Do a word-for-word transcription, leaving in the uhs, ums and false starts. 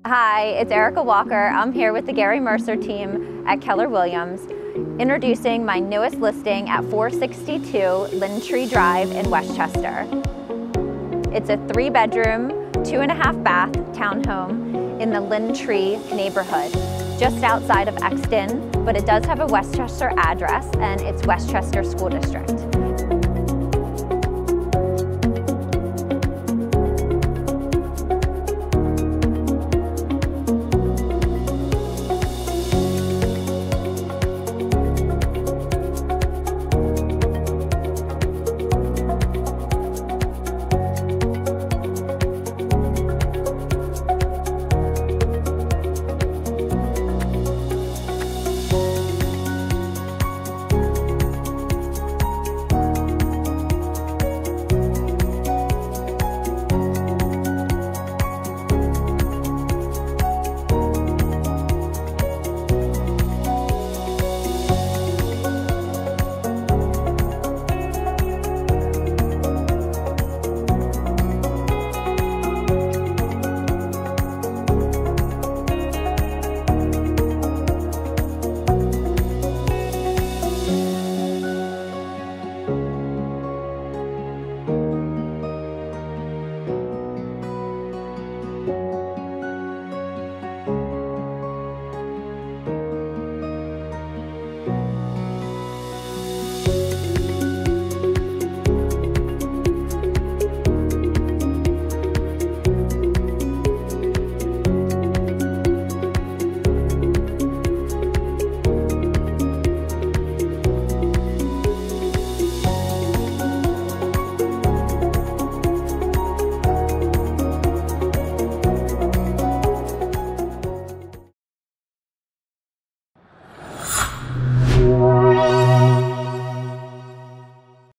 Hi, it's Erica Walker. I'm here with the Gary Mercer team at Keller Williams, introducing my newest listing at four sixty-two Lynetree Drive in Westchester. It's a three bedroom, two and a half bath townhome in the Lynetree neighborhood, just outside of Exton, but it does have a Westchester address and it's Westchester School District.